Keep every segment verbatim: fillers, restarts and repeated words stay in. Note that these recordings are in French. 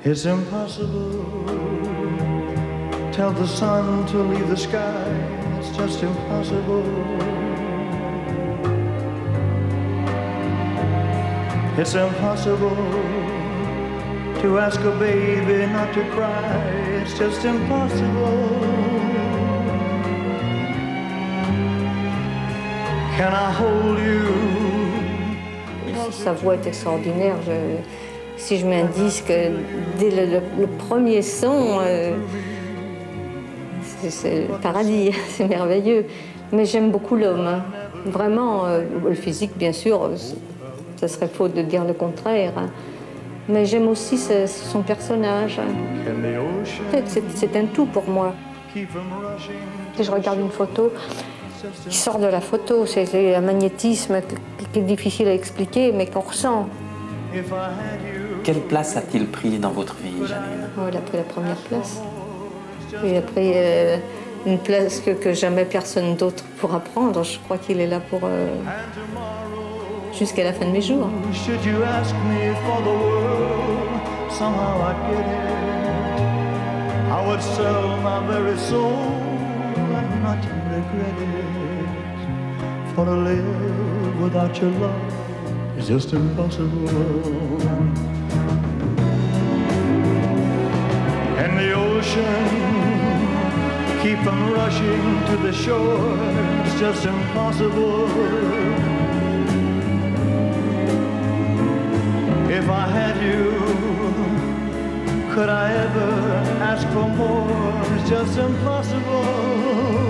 It's impossible. Tell the sun to leave the sky. It's just impossible. It's impossible to ask a baby not to cry. It's just impossible. Can I hold you? Sa voix est extraordinaire. Je, si je mets un disque, dès le, le, le premier son, euh, c'est le paradis, c'est merveilleux. Mais j'aime beaucoup l'homme. Hein. Vraiment, euh, le physique, bien sûr, ça serait faux de dire le contraire. Hein. Mais j'aime aussi ce, son personnage. En fait, c'est un tout pour moi. Si je regarde une photo, il sort de la photo, c'est un magnétisme qui est difficile à expliquer, mais qu'on ressent. Quelle place a-t-il pris dans votre vie, Janine? Oh, il a pris la première place. Il a pris euh, une place que, que jamais personne d'autre pourra prendre. Je crois qu'il est là pour euh, jusqu'à la fin de mes jours. For to live without your love is just impossible. And the ocean, keep them rushing to the shore, it's just impossible. If I had you, could I ever ask for more? It's just impossible.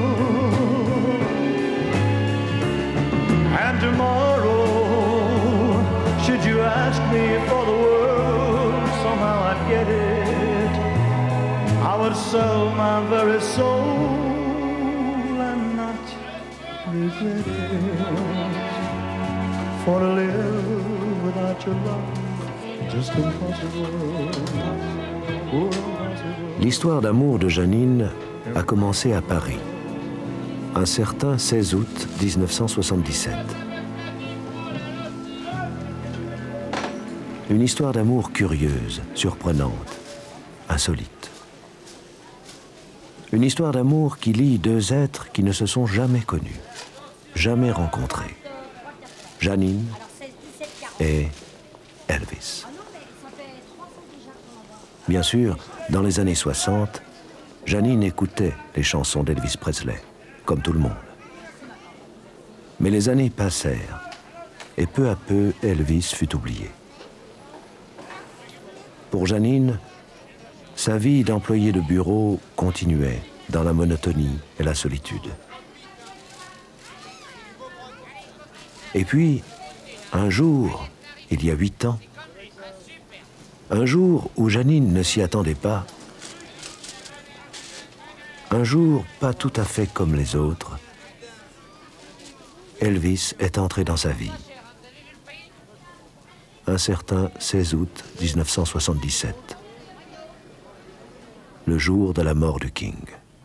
And tomorrow, should you ask me for the world, somehow I'd get it. I would sell my very soul and not regret it. For to live without your love, just impossible. Oh, impossible. L'histoire d'amour de Janine a commencé à Paris, un certain seize août mille neuf cent soixante-dix-sept. Une histoire d'amour curieuse, surprenante, insolite. Une histoire d'amour qui lie deux êtres qui ne se sont jamais connus, jamais rencontrés. Janine et Elvis. Bien sûr, dans les années soixante, Janine écoutait les chansons d'Elvis Presley, comme tout le monde. Mais les années passèrent, et peu à peu, Elvis fut oublié. Pour Janine, sa vie d'employée de bureau continuait dans la monotonie et la solitude. Et puis, un jour, il y a huit ans, un jour où Janine ne s'y attendait pas, un jour pas tout à fait comme les autres, Elvis est entré dans sa vie. Un certain seize août mille neuf cent soixante-dix-sept, le jour de la mort du King.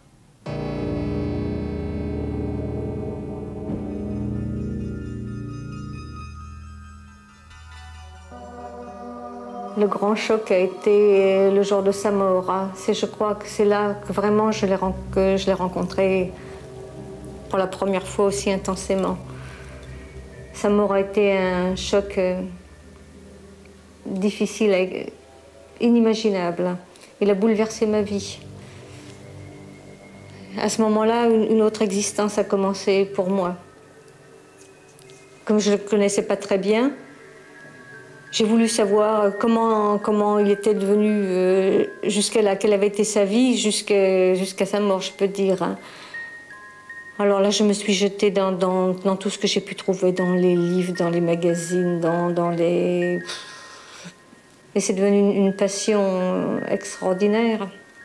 Le grand choc a été le jour de sa mort. C'est, je crois que c'est là que vraiment je l'ai, que je l'ai rencontré pour la première fois aussi intensément. Sa mort a été un choc difficile, inimaginable. Il a bouleversé ma vie. À ce moment-là, une autre existence a commencé pour moi. Comme je ne le connaissais pas très bien, j'ai voulu savoir comment, comment il était devenu, euh, jusqu'à là, quelle avait été sa vie, jusqu'à jusqu'à sa mort, je peux dire. Hein. Alors là, je me suis jetée dans, dans, dans tout ce que j'ai pu trouver, dans les livres, dans les magazines, dans, dans les... Et c'est devenu une, une passion extraordinaire.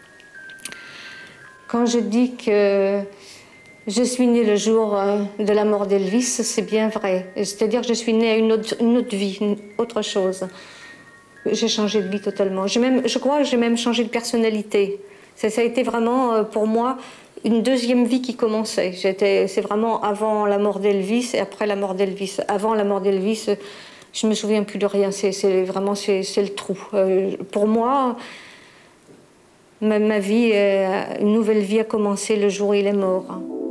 Quand je dis que je suis née le jour de la mort d'Elvis, c'est bien vrai. C'est-à-dire que je suis née à une autre, une autre vie, une autre chose. J'ai changé de vie totalement. Même, je crois que j'ai même changé de personnalité. Ça, ça a été vraiment, pour moi, une deuxième vie qui commençait. C'est vraiment avant la mort d'Elvis et après la mort d'Elvis. Avant la mort d'Elvis, je me souviens plus de rien. C'est vraiment c'est le trou. Euh, pour moi, ma, ma vie, euh, une nouvelle vie a commencé le jour où il est mort.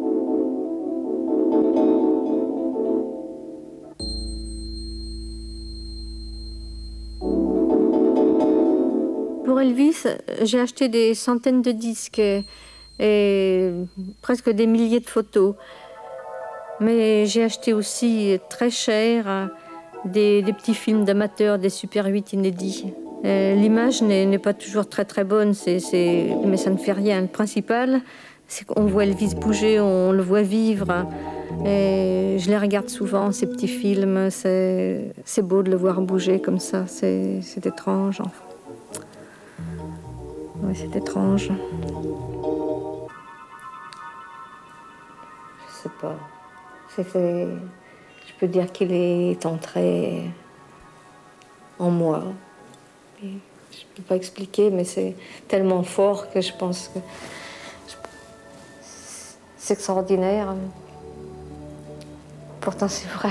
Pour Elvis, j'ai acheté des centaines de disques et presque des milliers de photos. Mais j'ai acheté aussi très cher des, des petits films d'amateurs, des Super huit inédits. L'image n'est pas toujours très très bonne, c'est, c'est... mais ça ne fait rien. Le principal, c'est qu'on voit Elvis bouger, on le voit vivre. Et je les regarde souvent, ces petits films. C'est beau de le voir bouger comme ça, c'est étrange. Enfin. Oui, c'est étrange. Je sais pas. Je peux dire qu'il est entré en moi. Et je ne peux pas expliquer, mais c'est tellement fort que je pense que c'est extraordinaire. Pourtant, c'est vrai.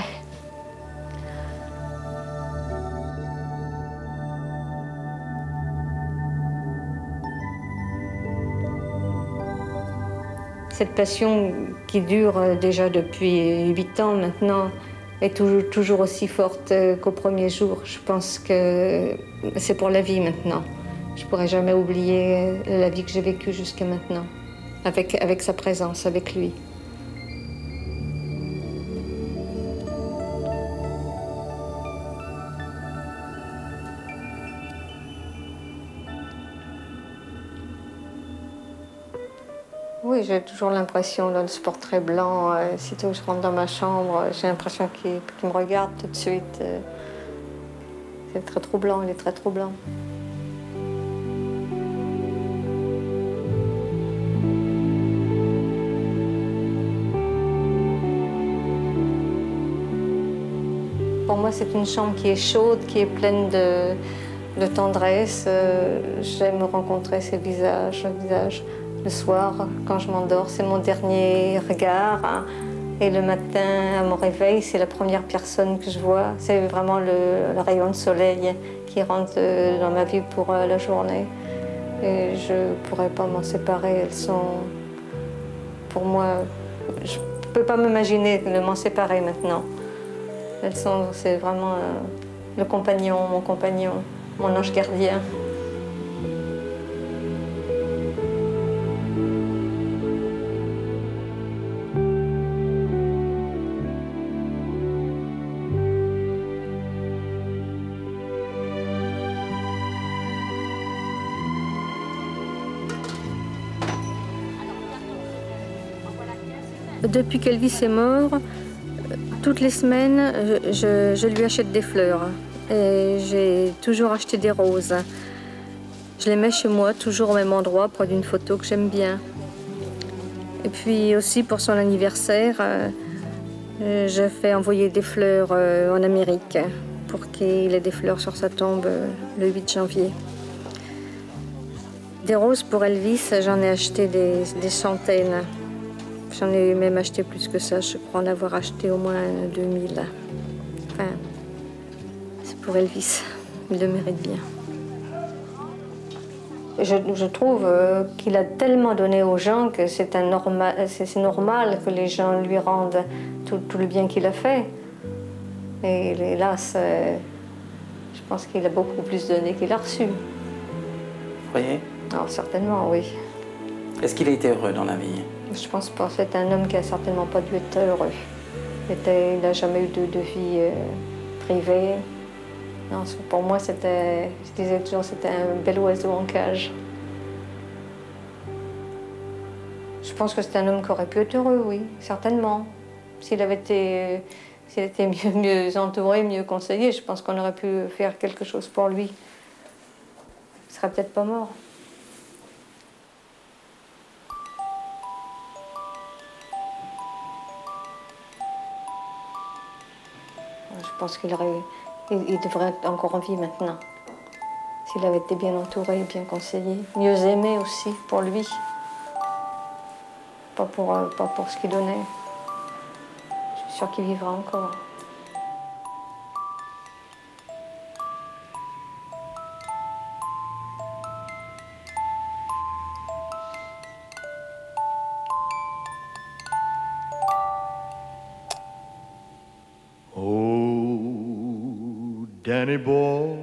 Cette passion qui dure déjà depuis huit ans maintenant est toujours, toujours aussi forte qu'au premier jour. Je pense que c'est pour la vie maintenant. Je ne pourrai jamais oublier la vie que j'ai vécue jusqu'à maintenant, avec, avec sa présence, avec lui. Oui, j'ai toujours l'impression, dans ce portrait blanc, euh, sitôt que je rentre dans ma chambre, j'ai l'impression qu'il qu'il me regarde tout de suite. Euh, c'est très troublant, il est très troublant. Pour moi, c'est une chambre qui est chaude, qui est pleine de, de tendresse. Euh, J'aime rencontrer ces visages, visages. Le soir, quand je m'endors, c'est mon dernier regard. Et le matin, à mon réveil, c'est la première personne que je vois. C'est vraiment le, le rayon de soleil qui rentre dans ma vie pour la journée. Et je ne pourrais pas m'en séparer. Elles sont, pour moi, je ne peux pas m'imaginer de m'en séparer maintenant. Elles sont, c'est vraiment euh, le compagnon, mon compagnon, mon ange gardien. Depuis qu'Elvis est mort, toutes les semaines, je, je lui achète des fleurs. Et j'ai toujours acheté des roses. Je les mets chez moi, toujours au même endroit, près d'une photo que j'aime bien. Et puis aussi pour son anniversaire, euh, je fais envoyer des fleurs euh, en Amérique pour qu'il ait des fleurs sur sa tombe euh, le huit janvier. Des roses pour Elvis, j'en ai acheté des, des centaines. J'en ai même acheté plus que ça, je crois en avoir acheté au moins deux mille. Enfin, c'est pour Elvis, il le mérite bien. Je, je trouve euh, qu'il a tellement donné aux gens que c'est norma normal que les gens lui rendent tout, tout le bien qu'il a fait. Et hélas, euh, je pense qu'il a beaucoup plus donné qu'il a reçu. Vous voyez? Alors, certainement, oui. Est-ce qu'il a été heureux dans la vie? Je pense pas. C'est un homme qui a certainement pas dû être heureux. Il n'a jamais eu de, de vie euh, privée. Non, pour moi, c'était, je disais toujours, c'était un bel oiseau en cage. Je pense que c'est un homme qui aurait pu être heureux, oui, certainement. S'il avait été, s'il était mieux, mieux entouré, mieux conseillé, je pense qu'on aurait pu faire quelque chose pour lui. Il serait peut-être pas mort. Je pense qu'il aurait, il, il devrait être encore en vie maintenant. S'il avait été bien entouré, bien conseillé, mieux aimé aussi pour lui. Pas pour, pas pour ce qu'il donnait. Je suis sûre qu'il vivra encore. Danny boy,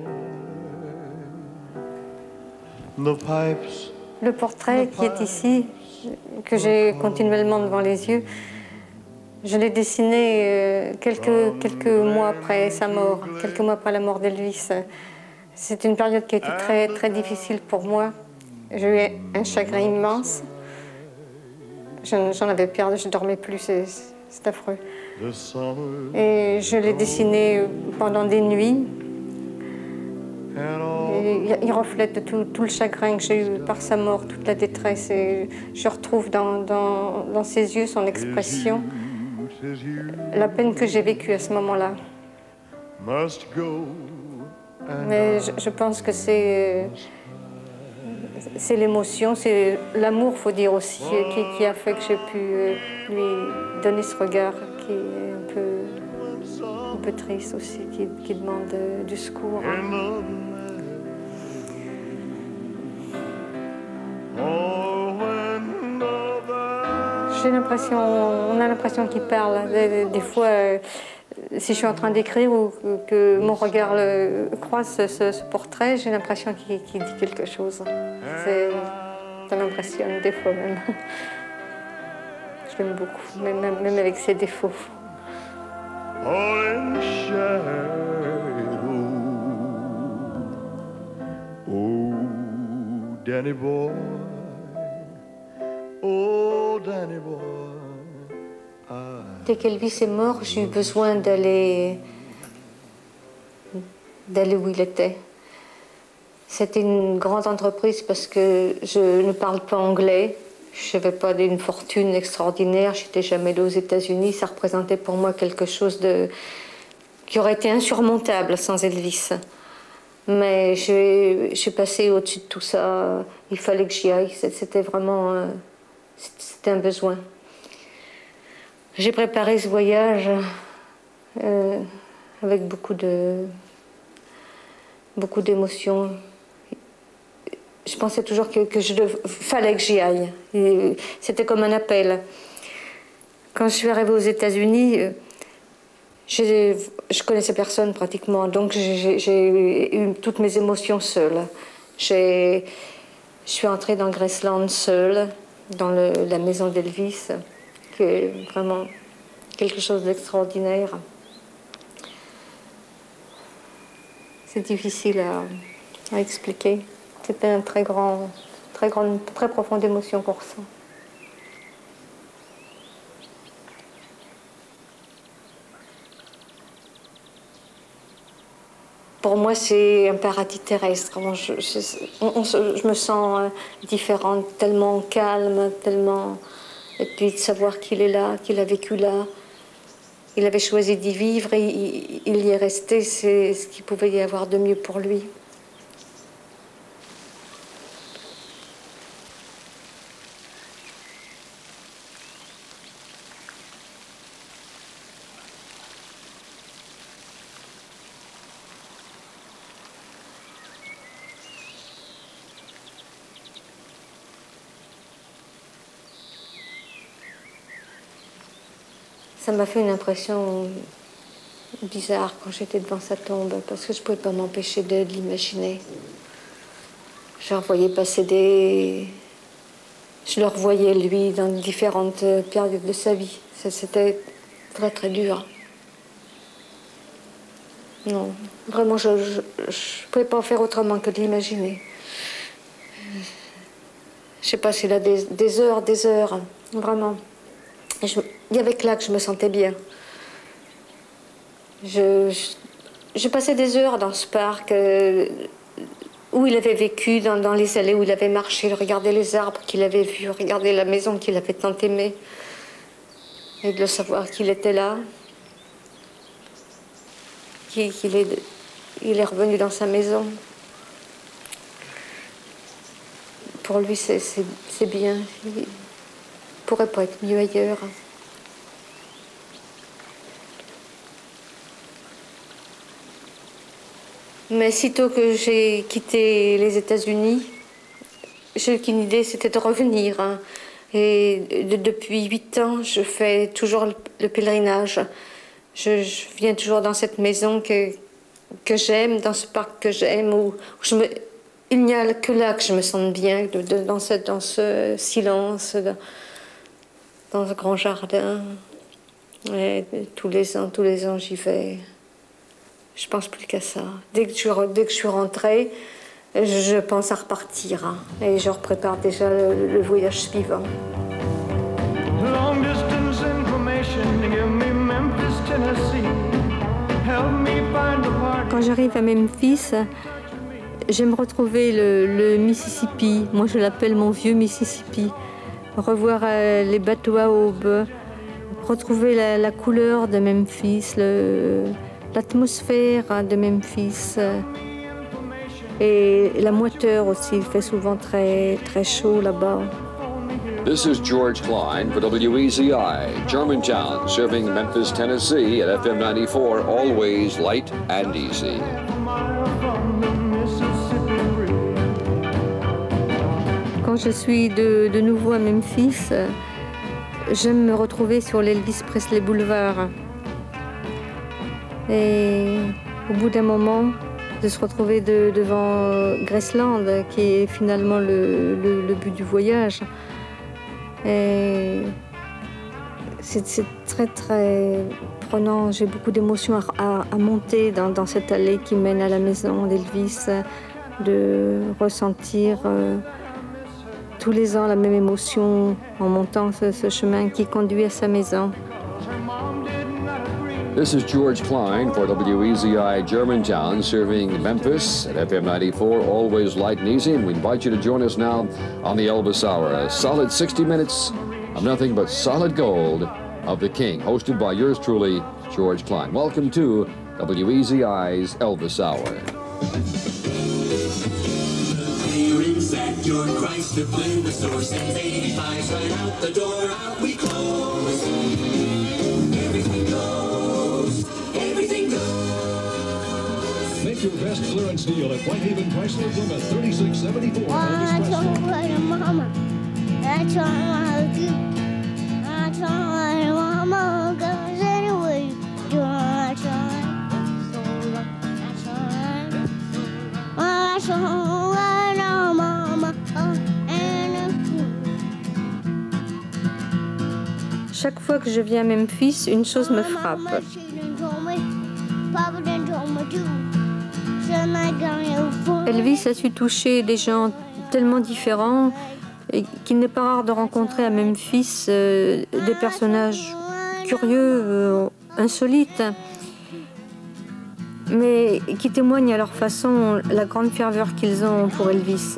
the pipes. Le portrait qui est ici, que j'ai continuellement devant les yeux, je l'ai dessiné euh, quelques, quelques mois après sa mort, quelques mois après la mort d'Elvis. C'est une période qui a été très, très difficile pour moi. J'ai eu un chagrin immense. J'en avais peur, je ne dormais plus, c'est affreux. Et je l'ai dessiné pendant des nuits. Et il reflète tout, tout le chagrin que j'ai eu par sa mort, toute la détresse. Et je retrouve dans, dans, dans ses yeux son expression, la peine que j'ai vécue à ce moment-là. Mais je, je pense que c'est c'est l'émotion, c'est l'amour, faut dire aussi, qui, qui a fait que j'ai pu lui donner ce regard qui est un peu, un peu triste aussi, qui, qui demande du secours. J'ai l'impression, on a l'impression qu'il parle. Des, des fois, euh, si je suis en train d'écrire ou que, que mon regard le, croise ce, ce, ce portrait, j'ai l'impression qu'il qu'il dit quelque chose. Ça m'impressionne des fois même. Je l'aime beaucoup, même, même, même avec ses défauts. All in shadow. Oh, Danny boy. Oh, Danny boy. Dès qu'Elvis est mort, j'ai eu besoin d'aller d'aller où il était. C'était une grande entreprise parce que je ne parle pas anglais. Je n'avais pas une fortune extraordinaire. Je n'étais jamais allée aux États-Unis. Ça représentait pour moi quelque chose de qui aurait été insurmontable sans Elvis. Mais je suis passée au-dessus de tout ça. Il fallait que j'y aille. C'était vraiment c'était un besoin. J'ai préparé ce voyage euh, avec beaucoup de beaucoup d'émotions. Je pensais toujours que, que je dev... fallait que j'y aille. C'était comme un appel. Quand je suis arrivée aux États-Unis, je connaissais personne pratiquement, donc j'ai eu toutes mes émotions seule. Je suis entrée dans Graceland seule, dans le, la maison d'Elvis, qui est vraiment quelque chose d'extraordinaire. C'est difficile à, à expliquer. C'était une très grand, très grande, très profonde émotion qu'on ressent. Pour moi, c'est un paradis terrestre. Je, je, on, on, je me sens différente, tellement calme, tellement... Et puis de savoir qu'il est là, qu'il a vécu là. Il avait choisi d'y vivre et il, il y est resté. C'est ce qu'il pouvait y avoir de mieux pour lui. Ça m'a fait une impression bizarre quand j'étais devant sa tombe, parce que je ne pouvais pas m'empêcher de l'imaginer. Je revoyais passer des... Je le revoyais, lui, dans différentes périodes de sa vie. C'était très, très dur. Non, vraiment, je ne pouvais pas faire autrement que de l'imaginer. Je sais pas s'il a des, des heures, des heures, vraiment. Je, il y avait que là que je me sentais bien. Je, je, je passais des heures dans ce parc euh, où il avait vécu, dans, dans les allées où il avait marché, regarder les arbres qu'il avait vus, regarder la maison qu'il avait tant aimée, et de le savoir qu'il était là, qu'il qu'il est, il est revenu dans sa maison. Pour lui, c'est bien. Il, pourrait pas être mieux ailleurs. Mais sitôt que j'ai quitté les États-Unis, j'ai eu qu'une idée, c'était de revenir. Hein. Et de, depuis huit ans, je fais toujours le, le pèlerinage. Je, je viens toujours dans cette maison que, que j'aime, dans ce parc que j'aime, où je me... il n'y a que là que je me sente bien, de, de, dans, ce, dans ce silence, de, dans ce grand jardin. Et tous les ans, tous les ans, j'y vais. Je pense plus qu'à ça. Dès que, je, dès que je suis rentrée, je, je pense à repartir. Hein, et je prépare déjà le, le voyage suivant. Long distance information, give me Memphis, Tennessee. Help me find the party. Quand j'arrive à Memphis, j'aime retrouver le, le Mississippi. Moi, je l'appelle mon vieux Mississippi. Revoir euh, les bateaux à aube, retrouver la, la couleur de Memphis, l'atmosphère de Memphis. Et la moiteur aussi, il fait souvent très, très chaud là-bas. This is George Klein for W E Z I, Germantown, serving Memphis, Tennessee at F M ninety-four, always light and easy. Quand je suis de, de nouveau à Memphis, j'aime me retrouver sur l'Elvis Presley Boulevard. Et au bout d'un moment, de se retrouver de, devant Graceland, qui est finalement le, le, le but du voyage. Et c'est très très prenant, j'ai beaucoup d'émotions à, à, à monter dans, dans cette allée qui mène à la maison d'Elvis, de ressentir euh, tous les ans la même émotion en montant ce, ce chemin qui conduit à sa maison. This is George Klein for W E Z I Germantown, serving Memphis at F M ninety-four, always light and easy. And we invite you to join us now on the Elvis Hour. A solid sixty minutes of nothing but solid gold of the King, hosted by yours truly, George Klein. Welcome to W E Z I's Elvis Hour. Clearance at your Chrysler Blue store sends eighty-fives right out the door. Out we close. Everything goes. Everything goes. Make your best clearance deal at Whitehaven Chrysler Plymouth, thirty-six seventy-four. I told my mama. I told my you. I told my mama. Cause anyway, you I tried. I told my mama. Chaque fois que je viens à Memphis, une chose me frappe. Elvis a su toucher des gens tellement différents qu'il n'est pas rare de rencontrer à Memphis euh, des personnages curieux, euh, insolites, mais qui témoignent à leur façon la grande ferveur qu'ils ont pour Elvis.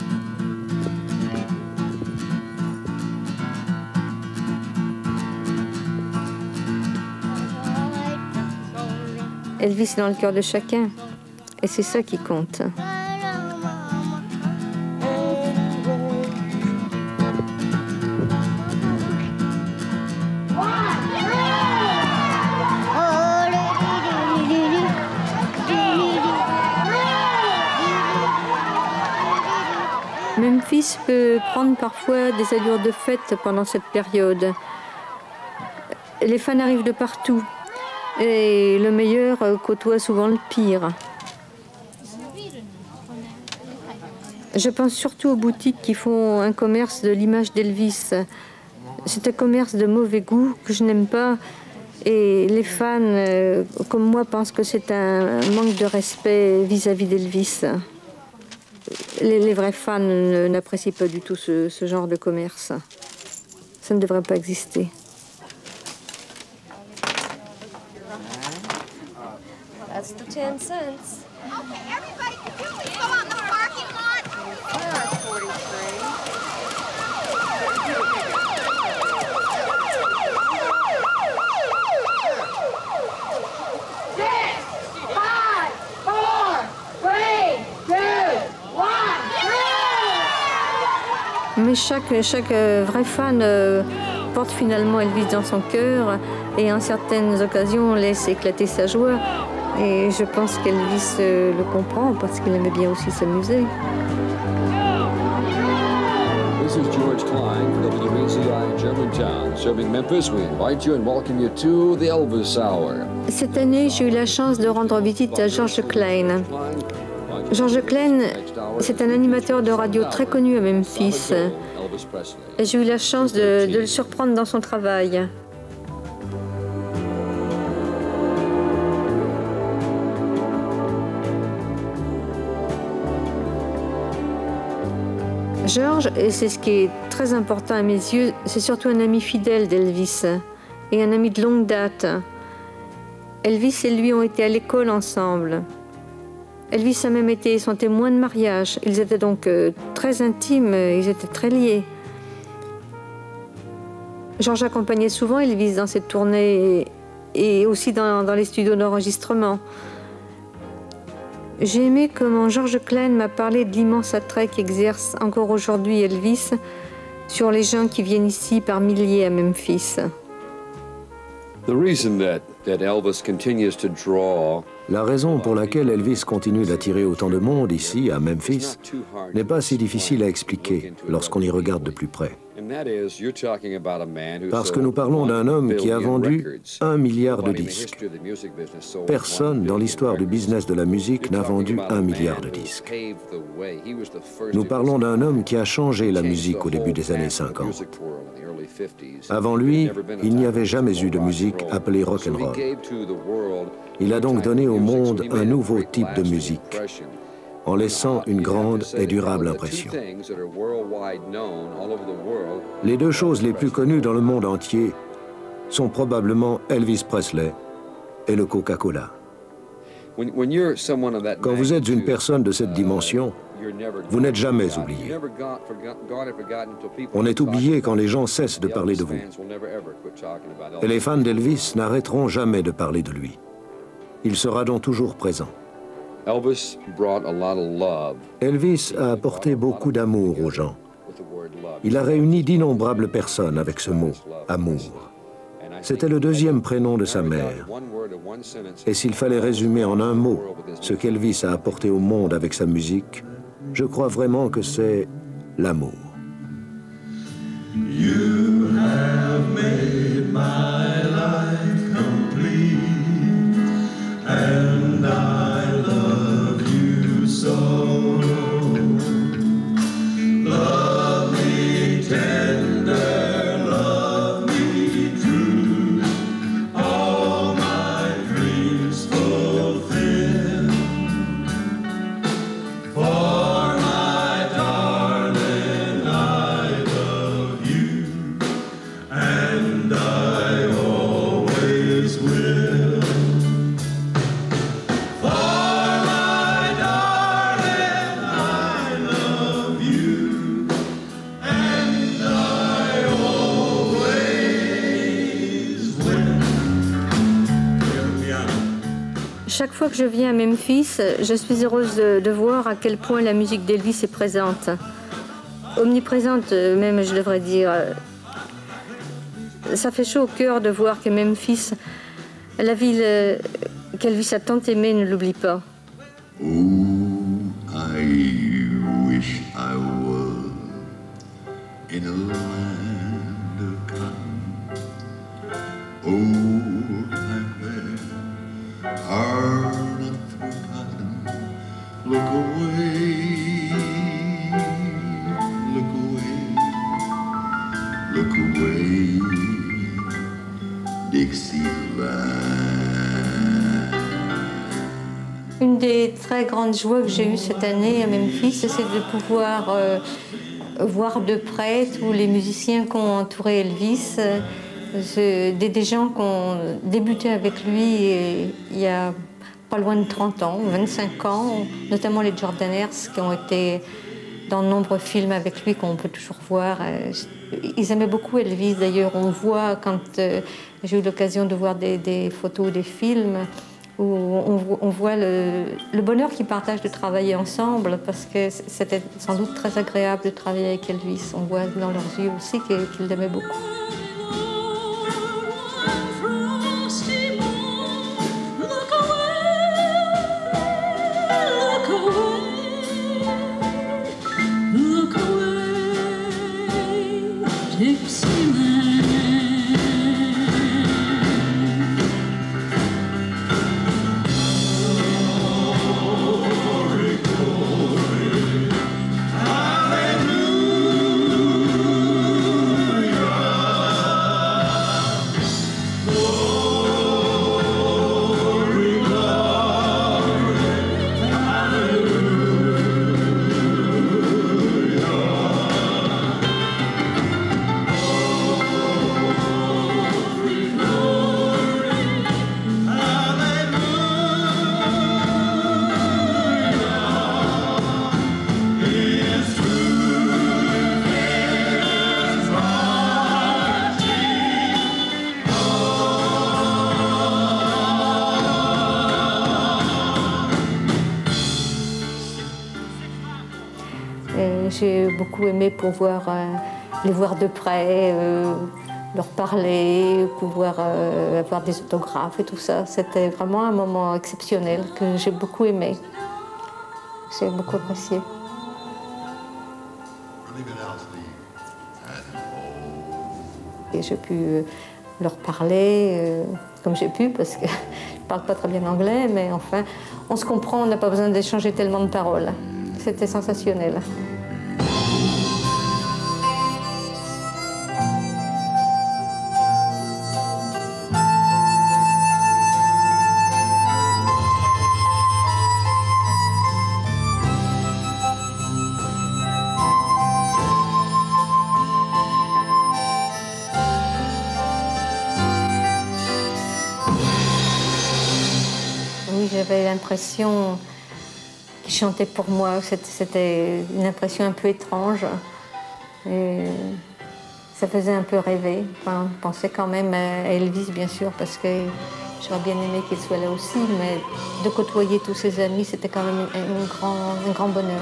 Elvis est dans le cœur de chacun, et c'est ça qui compte. Memphis peut prendre parfois des allures de fête pendant cette période. Les fans arrivent de partout. Et le meilleur côtoie souvent le pire. Je pense surtout aux boutiques qui font un commerce de l'image d'Elvis. C'est un commerce de mauvais goût que je n'aime pas. Et les fans, euh, comme moi, pensent que c'est un manque de respect vis-à-vis d'Elvis. Les, les vrais fans n'apprécient pas du tout ce, ce genre de commerce. Ça ne devrait pas exister. That's the ten cents. Okay, everybody can do it. Go out in the parking lot. There are forty-three. Six, five, four, three, two, one. Mais chaque, chaque euh, vrai fan euh, porte finalement Elvis dans son cœur et en certaines occasions laisse éclater sa joie. Et je pense qu'Elvis euh, le comprend parce qu'il aimait bien aussi s'amuser. This is George Klein for W E Z I Germantown. Germantown, serving Memphis. We invite you and welcome you to the Elvis Hour. Cette année, j'ai eu la chance de rendre visite à George Klein. George Klein, c'est un animateur de radio très connu à Memphis. Et j'ai eu la chance de, de le surprendre dans son travail. George, et c'est ce qui est très important à mes yeux, c'est surtout un ami fidèle d'Elvis et un ami de longue date. Elvis et lui ont été à l'école ensemble. Elvis a même été son témoin de mariage. Ils étaient donc euh, très intimes, ils étaient très liés. George accompagnait souvent Elvis dans ses tournées et, et aussi dans, dans les studios d'enregistrement. J'ai aimé comment George Klein m'a parlé de l'immense attrait qu'exerce encore aujourd'hui Elvis sur les gens qui viennent ici par milliers à Memphis. The reason that, that Elvis continues to draw La raison pour laquelle Elvis continue d'attirer autant de monde ici, à Memphis, n'est pas si difficile à expliquer lorsqu'on y regarde de plus près. Parce que nous parlons d'un homme qui a vendu un milliard de disques. Personne dans l'histoire du business de la musique n'a vendu un milliard de disques. Nous parlons d'un homme qui a changé la musique au début des années cinquante. Avant lui, il n'y avait jamais eu de musique appelée rock'n'roll. Il a donc donné au monde un nouveau type de musique, en laissant une grande et durable impression. Les deux choses les plus connues dans le monde entier sont probablement Elvis Presley et le Coca-Cola. Quand vous êtes une personne de cette dimension, vous n'êtes jamais oublié. On est oublié quand les gens cessent de parler de vous. Et les fans d'Elvis n'arrêteront jamais de parler de lui. Il sera donc toujours présent. Elvis a apporté beaucoup d'amour aux gens. Il a réuni d'innombrables personnes avec ce mot, amour. C'était le deuxième prénom de sa mère. Et s'il fallait résumer en un mot ce qu'Elvis a apporté au monde avec sa musique, je crois vraiment que c'est l'amour. You have made my life complete, and I love you so. Love me tender, love me true, all my dreams fulfill. For my darling, I love you, and I always will. For my darling, I love you, and I always will. Chaque fois que je viens à Memphis, je suis heureuse de, de voir à quel point la musique d'Elvis est présente. Omniprésente, même, je devrais dire. Ça fait chaud au cœur de voir que Memphis, la ville qu'Elvis a tant aimée, ne l'oublie pas. Oh, I wish I was in a land of cotton. Oh, I'm there, hard up forgotten. Look away, look away, look away, Dixieland. Une des très grandes joies que j'ai eues cette année à Memphis, c'est de pouvoir euh, voir de près tous les musiciens qui ont entouré Elvis, euh, des, des gens qui ont débuté avec lui et, il y a pas loin de trente ans, vingt-cinq ans, notamment les Jordanaires qui ont été dans de nombreux films avec lui qu'on peut toujours voir. Ils aimaient beaucoup Elvis, d'ailleurs. On voit, quand euh, j'ai eu l'occasion de voir des, des photos, des films, où on, on voit le, le bonheur qu'ils partagent de travailler ensemble, parce que c'était sans doute très agréable de travailler avec Elvis. On voit dans leurs yeux aussi qu'ils qu'ils l'aimaient beaucoup. Dixieland. j'ai beaucoup aimé pouvoir euh, les voir de près, euh, leur parler, pouvoir euh, avoir des autographes et tout ça. C'était vraiment un moment exceptionnel que j'ai beaucoup aimé. J'ai beaucoup apprécié. Et j'ai pu euh, leur parler euh, comme j'ai pu, parce que je ne parle pas très bien anglais, mais enfin, on se comprend, on n'a pas besoin d'échanger tellement de paroles. C'était sensationnel. J'avais l'impression qu'il chantait pour moi. C'était une impression un peu étrange. Et ça faisait un peu rêver. Enfin, je pensais quand même à Elvis, bien sûr, parce que j'aurais bien aimé qu'il soit là aussi. Mais de côtoyer tous ses amis, c'était quand même un grand, un grand bonheur.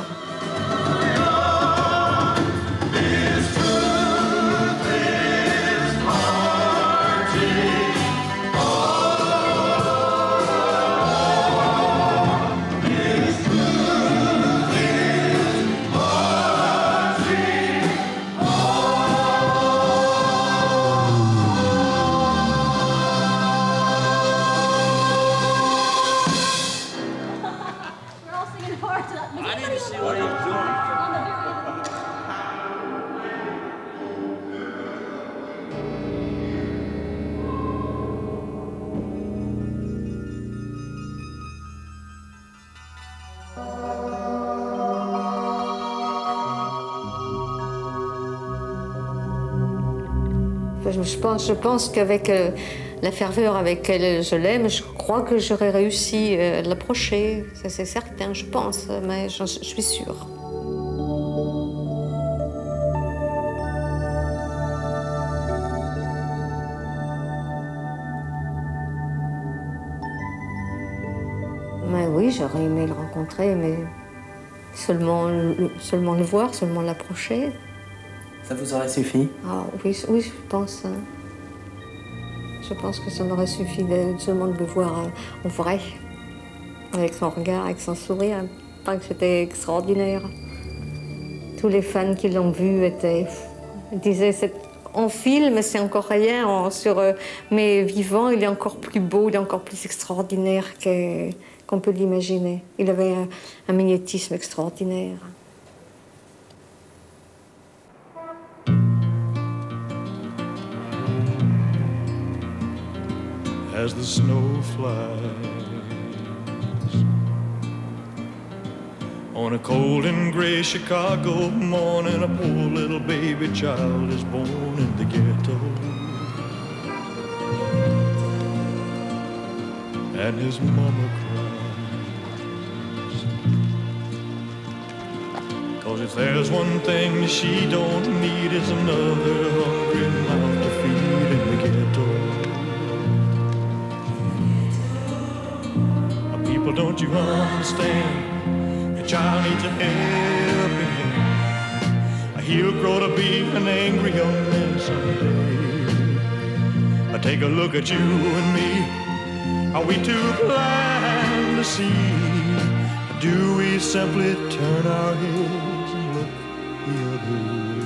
Je pense, je pense qu'avec euh, la ferveur avec laquelle je l'aime, je crois que j'aurais réussi euh, à l'approcher. Ça, c'est certain, je pense, mais je, je suis sûre. Mais oui, j'aurais aimé le rencontrer, mais seulement le, seulement le voir, seulement l'approcher. Ça vous aurait suffi? Ah, oui, oui, je pense. Hein. Je pense que ça m'aurait suffi de, seulement de le voir en vrai, avec son regard, avec son sourire. Enfin, que c'était extraordinaire. Tous les fans qui l'ont vu étaient, disaient, en film, c'est encore rien, en, sur, mais vivant, il est encore plus beau, il est encore plus extraordinaire que, qu'on peut l'imaginer. Il avait un, un magnétisme extraordinaire. As the snow flies on a cold and gray Chicago morning, a poor little baby child is born in the ghetto, and his mama cries, 'cause if there's one thing that she don't need, is another hungry mouth to feed in the ghetto. People, don't you understand? Your child needs a helping hand. He'll grow to be an angry young man someday. Take a look at you and me. Are we too blind to see? Do we simply turn our heads and look the other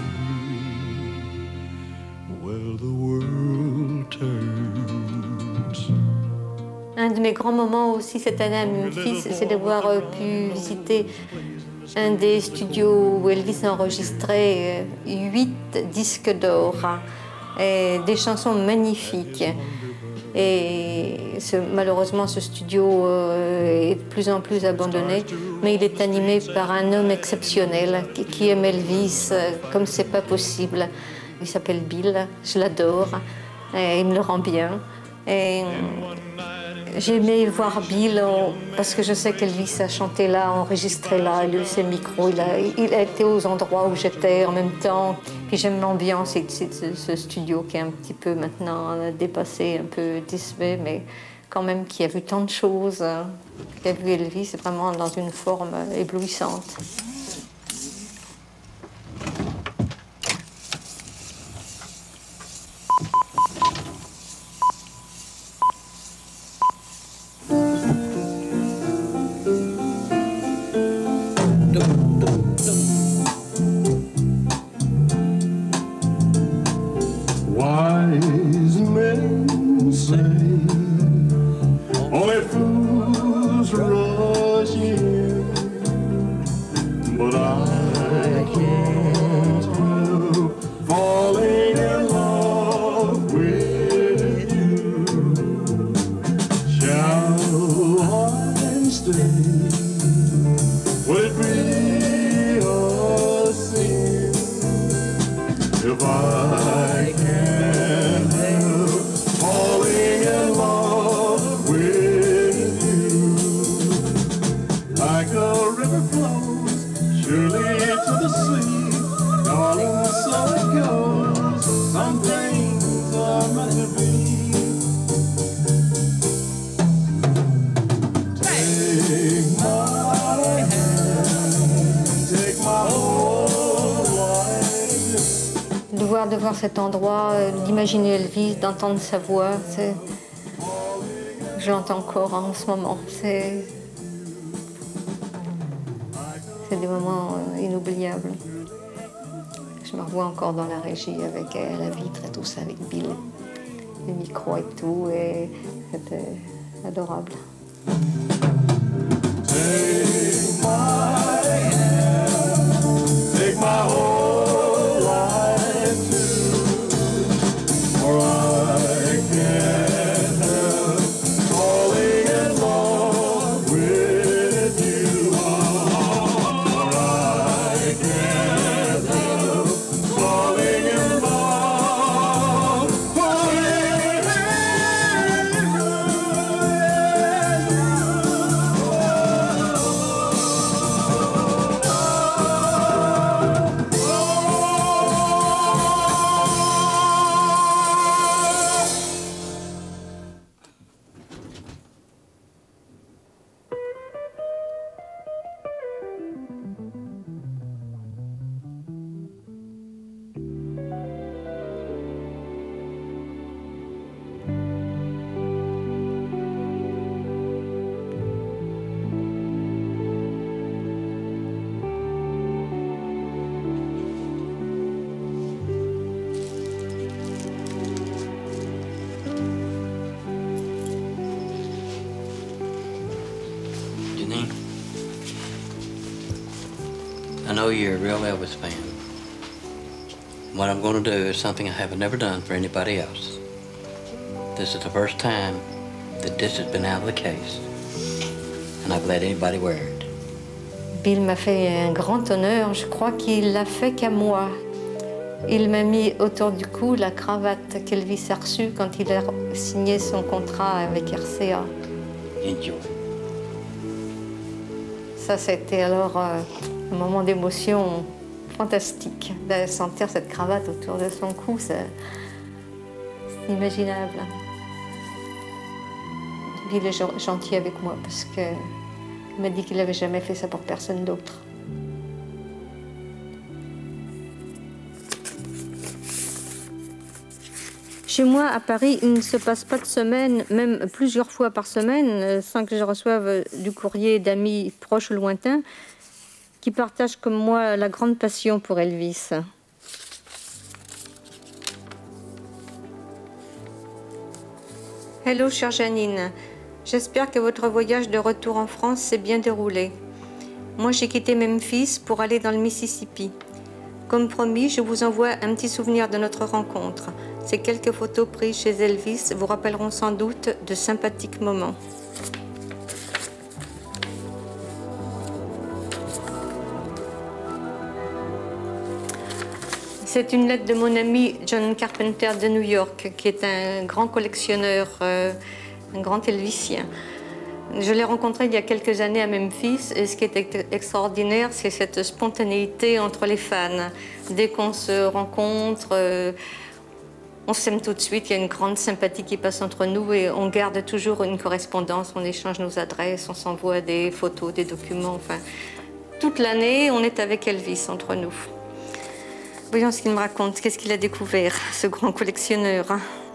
way? Well, the world turns. Un de mes grands moments aussi cette année à Memphis, c'est d'avoir pu visiter un des studios où Elvis a enregistré huit disques d'or et des chansons magnifiques. Et ce, malheureusement, ce studio est de plus en plus abandonné, mais il est animé par un homme exceptionnel qui, qui aime Elvis comme c'est pas possible. Il s'appelle Bill, je l'adore, et il me le rend bien. Et j'ai aimé voir Bill parce que je sais qu'Elvis a chanté là, enregistré là, il a eu ses micros, il a, il a été aux endroits où j'étais en même temps. Puis j'aime l'ambiance de ce studio qui est un petit peu maintenant dépassé, un peu désuet, mais quand même qui a vu tant de choses, qui a vu Elvis vraiment dans une forme éblouissante. comes rushing, but I can't help falling in love with you. Shall I stay? Would it be a sin if I can't help falling in love with you? Like a river flows surely to the sea, darling, so it goes. Some things are meant to be. Take my hand, take my whole life. De voir, de voir cet endroit, euh, d'imaginer Elvis, d'entendre sa voix, c'est... Je l'entends encore hein, en ce moment. C'est... C'est des moments euh, inoubliables. Je me revois encore dans la régie avec euh, la vitre et tout ça, avec Bill, les micros et tout, et c'était adorable. Take my hand, take my whole life too, for I can't help falling in love with you. For I can't help falling in love with you. Janine, I know you're a real Elvis fan. What I'm going to do is something I have never done for anybody else. This is the first time that this has been out of the case, and I've let anybody wear it. Bill m'a fait un grand honneur, je crois qu'il l'a fait qu'à moi. Il m'a mis autour du cou la cravate qu'Elvis a reçue quand il a signé son contrat avec R C A. Enjoy. Ça, c'était alors euh, un moment d'émotion fantastique, de sentir cette cravate autour de son cou, c'est inimaginable. Bill est gentil avec moi parce qu'il m'a dit qu'il n'avait jamais fait ça pour personne d'autre. Chez moi, à Paris, il ne se passe pas de semaine, même plusieurs fois par semaine, sans que je reçoive du courrier d'amis proches ou lointains qui partagent comme moi la grande passion pour Elvis. Hello, chère Janine. J'espère que votre voyage de retour en France s'est bien déroulé. Moi, j'ai quitté Memphis pour aller dans le Mississippi. Comme promis, je vous envoie un petit souvenir de notre rencontre. Ces quelques photos prises chez Elvis vous rappelleront sans doute de sympathiques moments. C'est une lettre de mon ami John Carpenter de New York, qui est un grand collectionneur, euh, un grand Elvisien. Je l'ai rencontré il y a quelques années à Memphis, et ce qui est extraordinaire, c'est cette spontanéité entre les fans. Dès qu'on se rencontre, euh, on s'aime tout de suite, il y a une grande sympathie qui passe entre nous et on garde toujours une correspondance, on échange nos adresses, on s'envoie des photos, des documents, enfin... Toute l'année, on est avec Elvis entre nous. Voyons ce qu'il me raconte, qu'est-ce qu'il a découvert, ce grand collectionneur.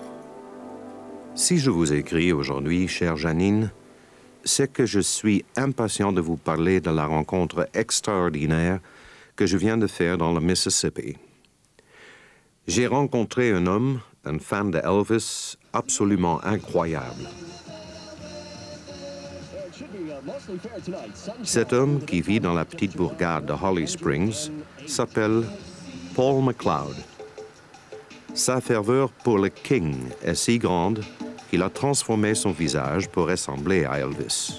Si je vous écris aujourd'hui, chère Janine, c'est que je suis impatient de vous parler de la rencontre extraordinaire que je viens de faire dans le Mississippi. J'ai rencontré un homme, un fan de Elvis, absolument incroyable. Cet homme qui vit dans la petite bourgade de Holly Springs s'appelle Paul McLeod. Sa ferveur pour le King est si grande qu'il a transformé son visage pour ressembler à Elvis.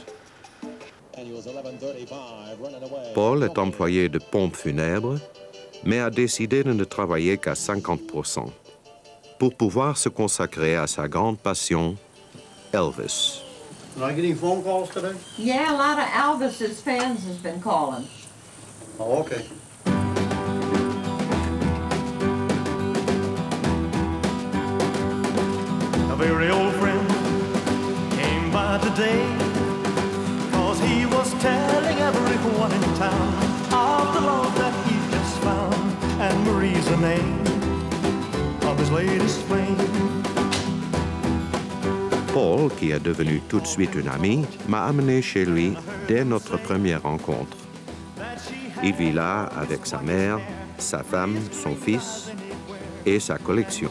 Paul est employé de pompe funèbre, mais a décidé de ne travailler qu'à cinquante pour cent pour pouvoir se consacrer à sa grande passion, Elvis. Did I get any phone calls today? Yeah, a lot of Elvis's fans has been calling. Oh, okay. A very old friend came by today, cause he was telling everyone in town of the love that he just found, and Marie's the name of his latest flame. Paul, qui est devenu tout de suite un ami, m'a amené chez lui dès notre première rencontre. Il vit là avec sa mère, sa femme, son fils et sa collection.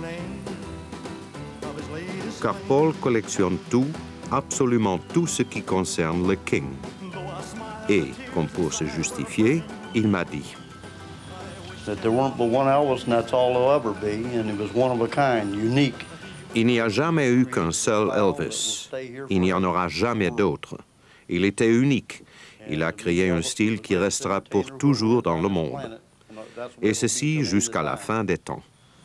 Car Paul collectionne tout, absolument tout ce qui concerne le King. Et, comme pour se justifier, il m'a dit That there weren't but one Elvis and that's all there'll ever be, and it was one of a kind, unique. Il n'y a jamais eu qu'un seul Elvis. Il n'y en aura jamais d'autre. Il était unique. Il a créé un style qui restera pour toujours dans le monde. Et ceci jusqu'à la fin des temps.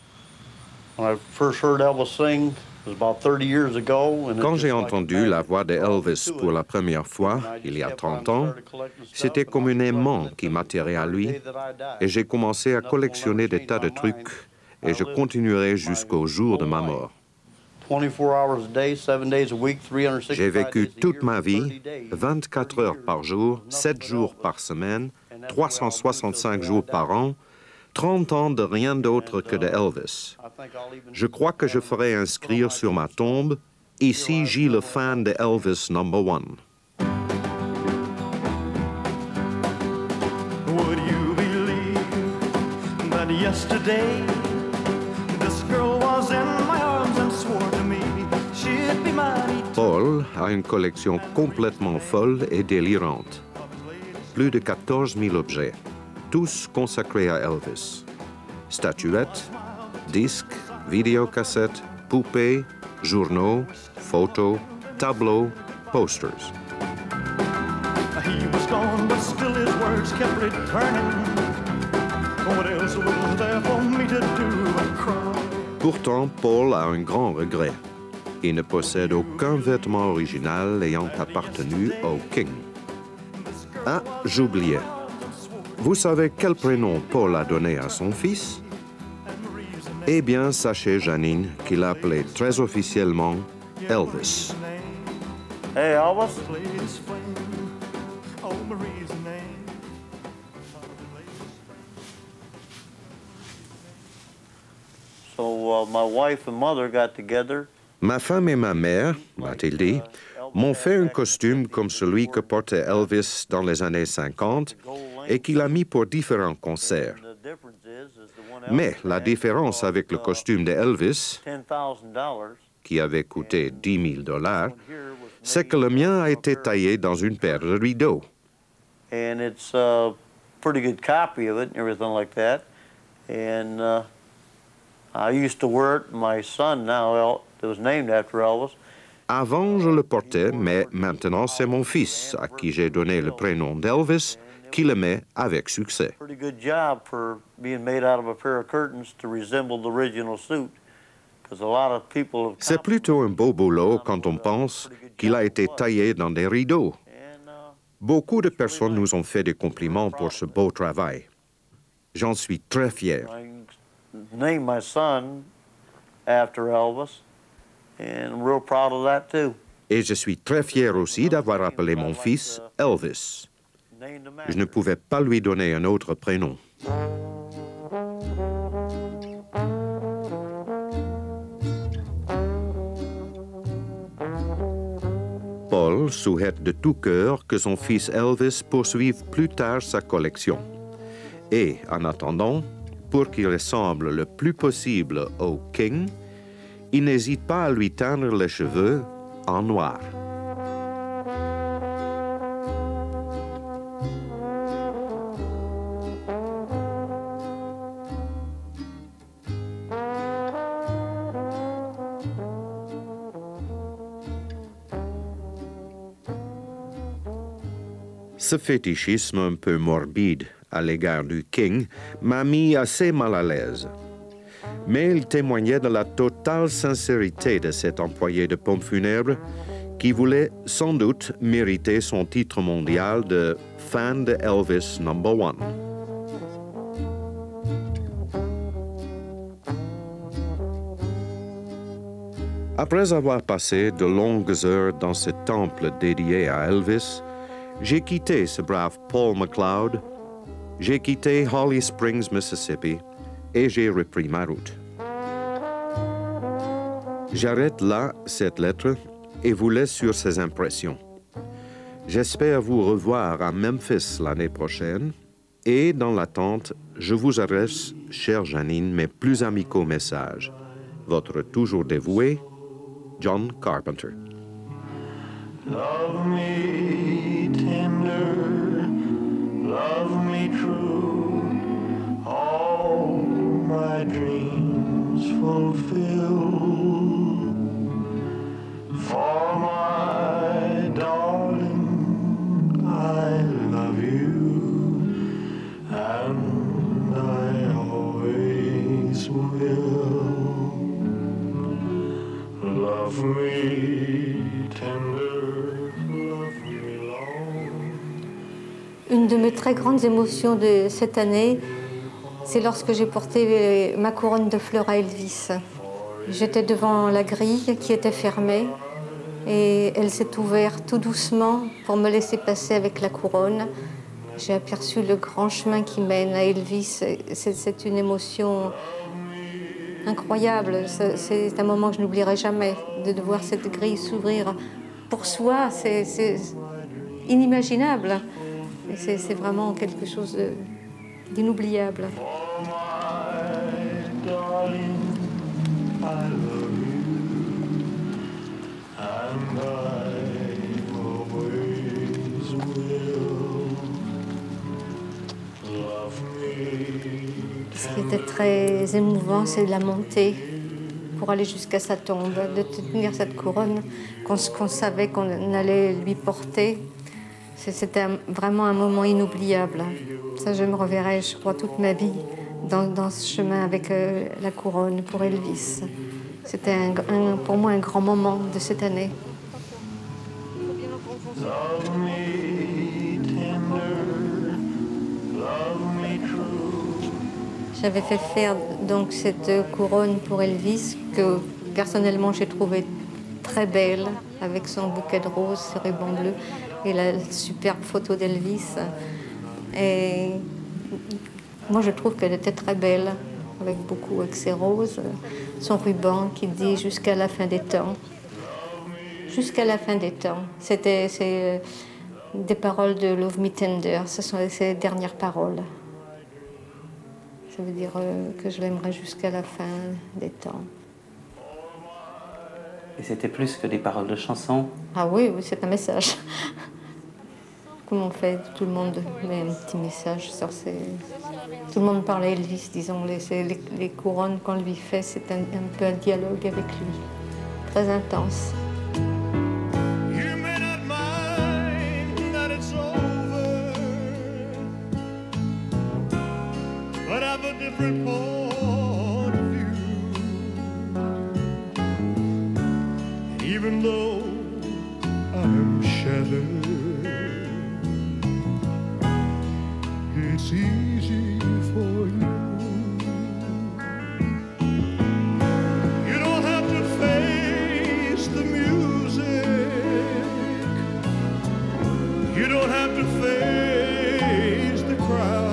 Quand j'ai entendu la voix de Elvis pour la première fois, il y a trente ans, c'était comme un aimant qui m'attirait à lui, et j'ai commencé à collectionner des tas de trucs, et je continuerai jusqu'au jour de ma mort. J'ai vécu toute ma vie, vingt-quatre heures par jour, sept jours par semaine, trois cent soixante-cinq jours par an, trente ans de rien d'autre que de Elvis. Je crois que je ferai inscrire sur ma tombe « Ici gît le fan de Elvis number one ». Would you believe that yesterday this girl was in my arms and swore to me she'd be mine? Paul a une collection complètement folle et délirante. Plus de quatorze mille objets, tous consacrés à Elvis. Statuettes, disques, vidéocassettes, poupées, journaux, photos, tableaux, posters. He was gone, but still his words kept returning. What else was there for me to do but cry? Pourtant, Paul a un grand regret. Il ne possède aucun vêtement original ayant appartenu au King. Ah, j'oubliais. Vous savez quel prénom Paul a donné à son fils? Eh bien, sachez, Janine, qu'il l'appelait très officiellement Elvis. Hey, Elvis. So uh, my wife and mother got together. Ma femme et ma mère, m'a-t-il dit, m'ont fait un costume comme celui que portait Elvis dans les années cinquante et qu'il a mis pour différents concerts. Mais la différence avec le costume de Elvis, qui avait coûté dix mille dollars, c'est que le mien a été taillé dans une paire de rideaux. And it's a pretty good copy of it and everything like that. And uh, I used to wear it. My son now, El that was named after Elvis. Avant, je le portais, mais maintenant, c'est mon fils, à qui j'ai donné le prénom d'Elvis, qui le met avec succès. Pretty good job for being made out of a pair of curtains to resemble the original suit. Because a lot of people have... C'est plutôt un beau boulot quand on pense qu'il a été taillé dans des rideaux. Beaucoup de personnes nous ont fait des compliments pour ce beau travail. J'en suis très fier. I named my son after Elvis, and I'm real proud of that too. Et je suis très fier aussi d'avoir appelé mon fils Elvis. Je ne pouvais pas lui donner un autre prénom. Paul souhaite de tout cœur que son fils Elvis poursuive plus tard sa collection. Et, en attendant, pour qu'il ressemble le plus possible au King, il n'hésite pas à lui teindre les cheveux en noir. Ce fétichisme un peu morbide à l'égard du King m'a mis assez mal à l'aise. Mais il témoignait de la totale sincérité de cet employé de pompes funèbres qui voulait sans doute mériter son titre mondial de fan de Elvis number one. Après avoir passé de longues heures dans ce temple dédié à Elvis, j'ai quitté ce brave Paul McLeod, j'ai quitté Holly Springs, Mississippi, et j'ai repris ma route. J'arrête là cette lettre et vous laisse sur ces impressions. J'espère vous revoir à Memphis l'année prochaine et, dans l'attente, je vous adresse, chère Janine, mes plus amicaux messages. Votre toujours dévoué, John Carpenter. Love me tender, love me true, all my dreams fulfill. For my darling, I love you, and I always will. Love me tender, love me long. Une de mes très grandes émotions de cette année, c'est lorsque j'ai porté ma couronne de fleurs à Elvis. J'étais devant la grille qui était fermée et elle s'est ouverte tout doucement pour me laisser passer avec la couronne. J'ai aperçu le grand chemin qui mène à Elvis. C'est une émotion incroyable. C'est un moment que je n'oublierai jamais, de voir cette grille s'ouvrir. Pour soi, c'est inimaginable. C'est vraiment quelque chose d'inoubliable. Ce qui était très émouvant, c'est la montée pour aller jusqu'à sa tombe, de tenir cette couronne qu'on qu'on savait qu'on allait lui porter. C'était vraiment un moment inoubliable. Ça, je me reverrai, je crois, toute ma vie dans, dans ce chemin avec euh, la couronne pour Elvis. C'était un, un, pour moi un grand moment de cette année. Love me tender, love me true. J'avais fait faire donc cette couronne pour Elvis que personnellement j'ai trouvée très belle avec son bouquet de roses, ce ruban bleu et la superbe photo d'Elvis. Et moi je trouve qu'elle était très belle avec beaucoup avec ses roses, son ruban qui dit jusqu'à la fin des temps. Jusqu'à la fin des temps. C'était euh, des paroles de Love Me Tender, ce sont ses dernières paroles. Ça veut dire euh, que je l'aimerais jusqu'à la fin des temps. Et c'était plus que des paroles de chansons? Ah oui, oui, c'est un message. Comme on fait, tout le monde met un petit message sur ses... Tout le monde parle à Elvis, disons. Les, les, les couronnes qu'on lui fait, c'est un, un peu un dialogue avec lui. Très intense. Different point of view. And even though I'm shattered, it's easy for you. You don't have to face the music. You don't have to face the crowd.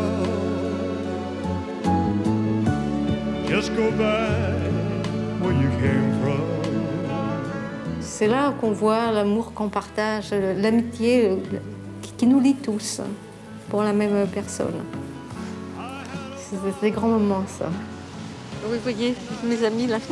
Just go back where you came from. C'est là qu'on voit l'amour qu'on partage, l'amitié qui nous lie tous pour la même personne. C'est des grands moments, ça. Oui, vous voyez, mes amis, là.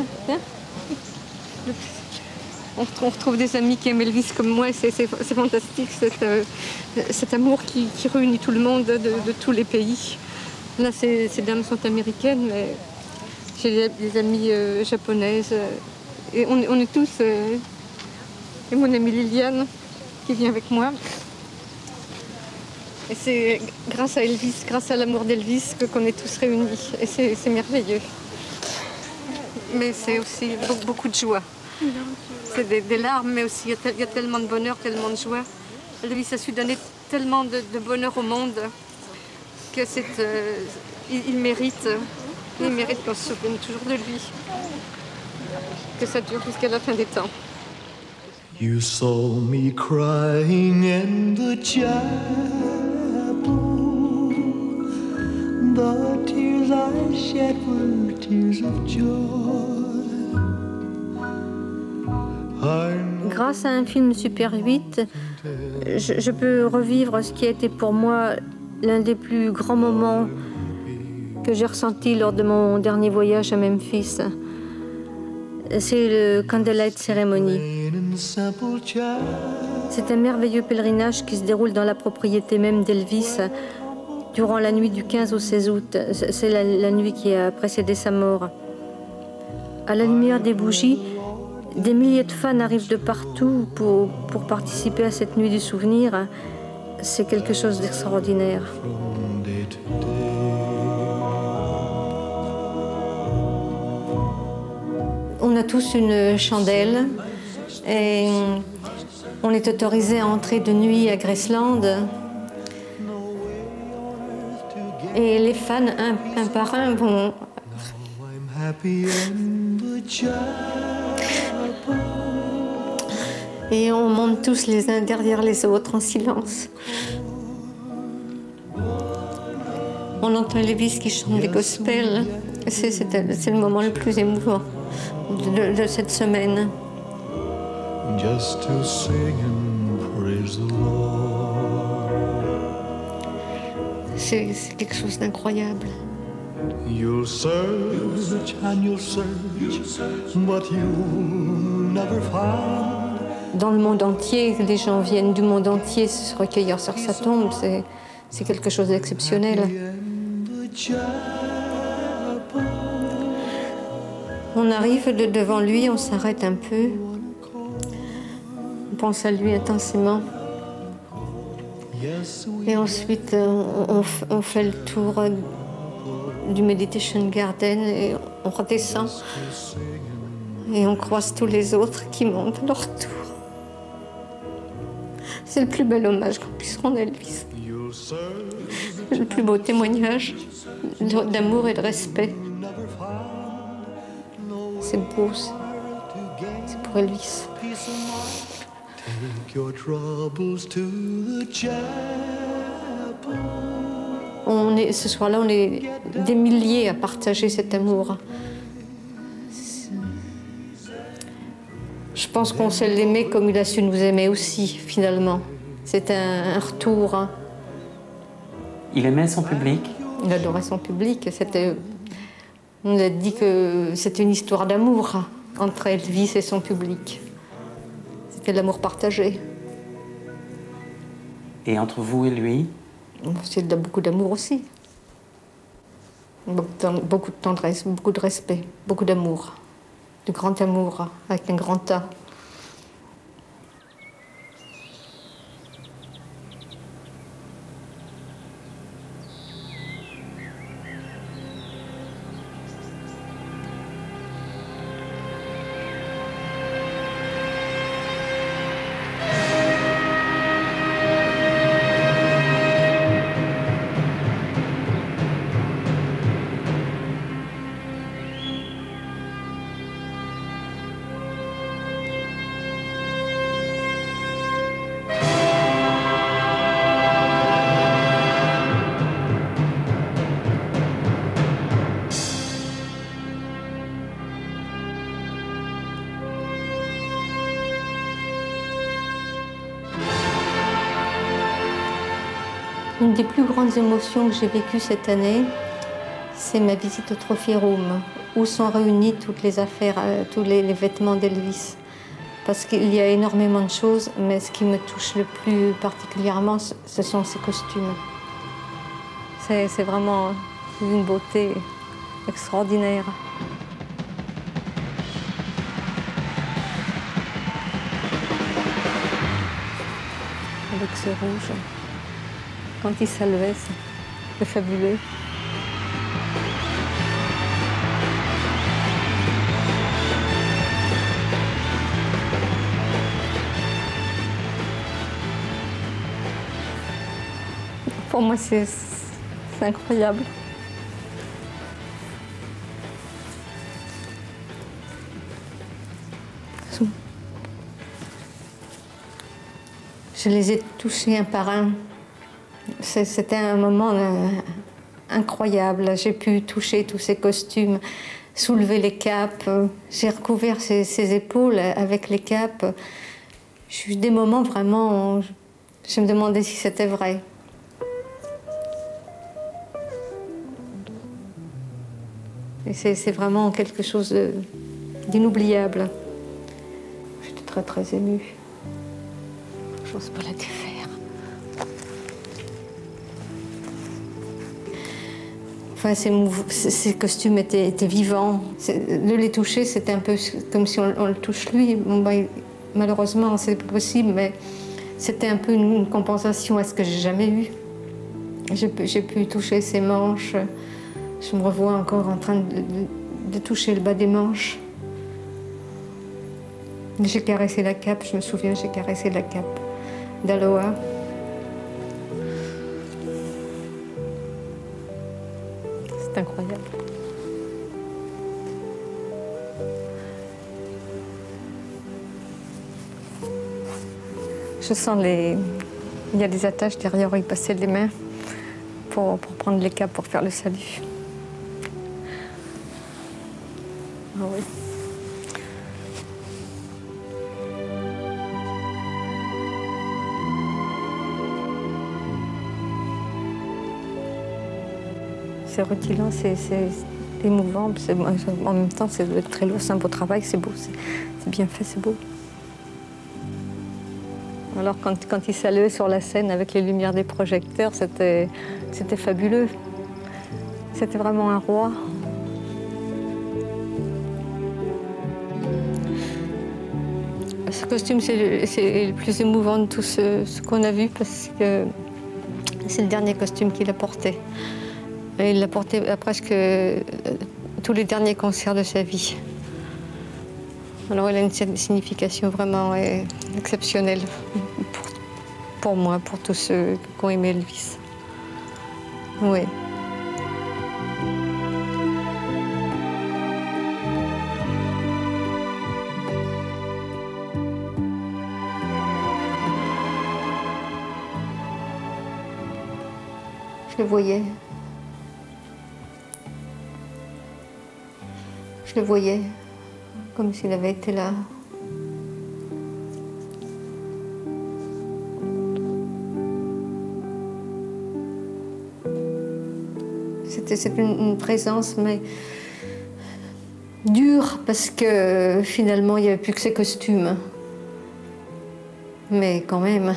On retrouve des amis qui aiment Elvis comme moi, c'est fantastique, cet, euh, cet amour qui, qui réunit tout le monde de, de tous les pays. Là, ces, ces dames sont américaines, mais j'ai des amies euh, japonaises. Euh, et on, on est tous... Euh, et mon amie Liliane, qui vient avec moi. Et c'est grâce à Elvis, grâce à l'amour d'Elvis que qu'on est tous réunis. Et c'est merveilleux. Mais c'est aussi beaucoup, beaucoup de joie. C'est des, des larmes, mais aussi il y, a tel, il y a tellement de bonheur, tellement de joie. Elvis a su donner tellement de, de bonheur au monde que c'est, euh, il, il mérite, il mérite qu'on se souvienne toujours de lui. Que ça dure jusqu'à la fin des temps. You saw me crying in the chapel. The tears I shed were tears of joy. Grâce à un film Super huit, je, je peux revivre ce qui a été pour moi l'un des plus grands moments que j'ai ressenti lors de mon dernier voyage à Memphis. C'est le Candlelight Ceremony. C'est un merveilleux pèlerinage qui se déroule dans la propriété même d'Elvis durant la nuit du quinze au seize août. C'est la, la nuit qui a précédé sa mort. À la lumière des bougies, des milliers de fans arrivent de partout pour, pour participer à cette nuit du souvenir. C'est quelque chose d'extraordinaire. On a tous une chandelle et on est autorisé à entrer de nuit à Graceland. Et les fans, un, un par un, vont... Et on monte tous les uns derrière les autres en silence. On entend Elvis qui chante des gospels. C'est le moment le plus émouvant de, de cette semaine. Just to sing and praise the Lord. C'est quelque chose d'incroyable. You'll search and you'll search, but you'll never find. Dans le monde entier, les gens viennent du monde entier se recueillir sur sa tombe. C'est quelque chose d'exceptionnel. On arrive de devant lui, on s'arrête un peu. On pense à lui intensément. Et ensuite, on, on, on fait le tour du Meditation Garden et on redescend. Et on croise tous les autres qui montent à leur tour. C'est le plus bel hommage qu'on puisse rendre à Elvis. Le plus beau témoignage d'amour et de respect. C'est beau, c'est pour Elvis. On est, ce soir-là, on est des milliers à partager cet amour. Je pense qu'on sait l'aimer comme il a su nous aimer aussi, finalement. C'est un, un retour. Hein. Il aimait son public? Il adorait son public. On a dit que c'était une histoire d'amour hein, entre Elvis et son public. C'était l'amour partagé. Et entre vous et lui? C'est beaucoup d'amour aussi. Beaucoup de tendresse, beaucoup de respect, beaucoup d'amour. Du grand amour, avec un grand A. Une des plus grandes émotions que j'ai vécues cette année, c'est ma visite au Trophy Room, où sont réunies toutes les affaires, euh, tous les, les vêtements d'Elvis. Parce qu'il y a énormément de choses, mais ce qui me touche le plus particulièrement, ce sont ses costumes. C'est vraiment une beauté extraordinaire. Avec ce rouge. Quand il saluait, c'est fabuleux. Pour moi, c'est incroyable. Je les ai touchés un par un. C'était un moment euh, incroyable. J'ai pu toucher tous ces costumes, soulever les capes. J'ai recouvert ses, ses épaules avec les capes. J'ai eu des moments vraiment... Je, je me demandais si c'était vrai. Et c'est vraiment quelque chose d'inoubliable. J'étais très très émue. J'ose pas la défaire. Enfin, ces, ces costumes étaient, étaient vivants. De les toucher, c'était un peu comme si on, on le touche lui. Bon, bah, malheureusement, c'est pas possible, mais c'était un peu une, une compensation à ce que j'ai jamais eu. J'ai pu toucher ses manches. Je me revois encore en train de, de, de toucher le bas des manches. J'ai caressé la cape, je me souviens, j'ai caressé la cape d'Aloha. C'est incroyable. Je sens les... Il y a des attaches derrière où il passait les mains pour, pour prendre les capes, pour faire le salut. Ah oui. C'est rutilant, c'est émouvant, en même temps c'est très lourd, c'est un beau travail, c'est beau, c'est bien fait, c'est beau. Alors quand, quand il saluait sur la scène avec les lumières des projecteurs, c'était fabuleux. C'était vraiment un roi. Ce costume, c'est le, le plus émouvant de tout ce, ce qu'on a vu parce que c'est le dernier costume qu'il a porté. Et il l'a porté à presque tous les derniers concerts de sa vie. Alors il a une signification vraiment ouais, exceptionnelle pour, pour moi, pour tous ceux qui ont aimé Elvis. Oui. Je le voyais. Je le voyais, comme s'il avait été là. C'était une, une présence, mais dure, parce que finalement, il n'y avait plus que ses costumes. Mais quand même,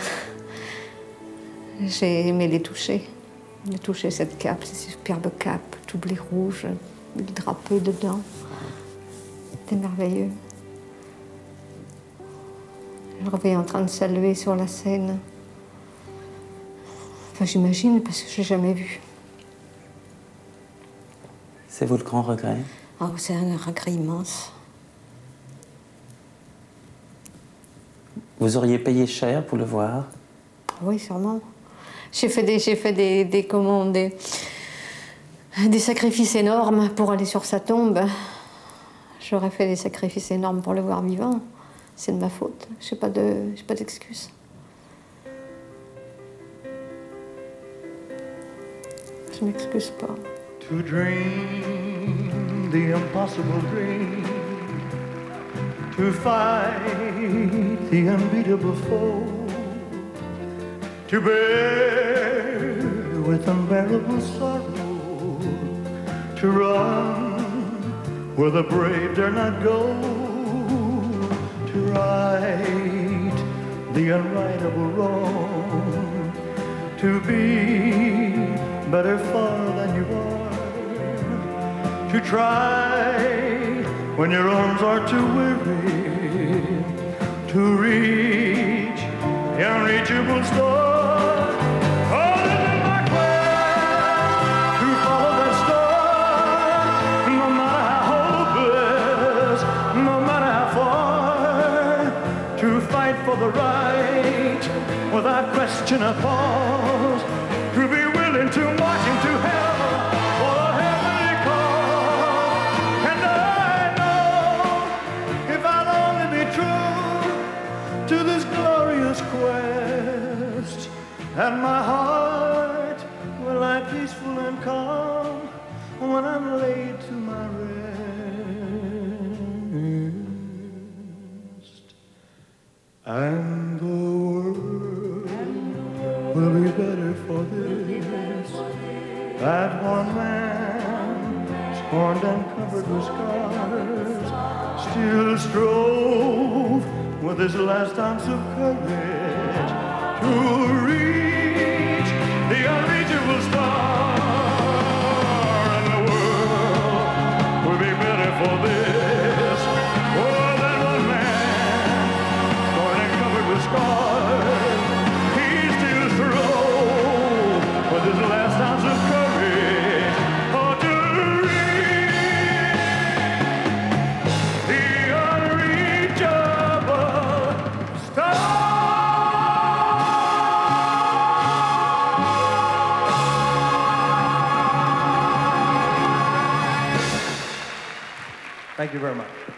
j'ai aimé les toucher. De toucher cette cape, cette superbe cape, tout blé rouge, le drapeau dedans. C'était merveilleux. Je le revoyais en train de saluer sur la scène. Enfin, j'imagine, parce que je l'ai jamais vu. C'est votre grand regret? Oh, c'est un regret immense. Vous auriez payé cher pour le voir? Oui, sûrement. J'ai fait des, j'ai fait des, des commandes, des, des sacrifices énormes pour aller sur sa tombe. J'aurais fait des sacrifices énormes pour le voir vivant. C'est de ma faute. Je n'ai pas de, j'ai pas d'excuse. Je m'excuse pas. To dream the impossible dream, to fight the unbeatable foe, to bear with unbearable sorrow, to run where the brave dare not go, to right the unrightable wrong, to be better far than you are, to try when your arms are too weary, to reach the unreachable star. Oh, without question or pause, to be willing to march him to hell for a heavenly cause. And I know if I'll only be true to this glorious quest, and my heart will lie peaceful and calm when I'm laid to my rest. And the world will be better for this. That one man, scorned and covered with scars, still strove with his last ounce of courage to reach the unreachable star. And the world will be better for this. Oh, that one man, scorned and covered with scars, he still strove with his last ounce of courage oh, to reach the unreachable star. Thank you very much.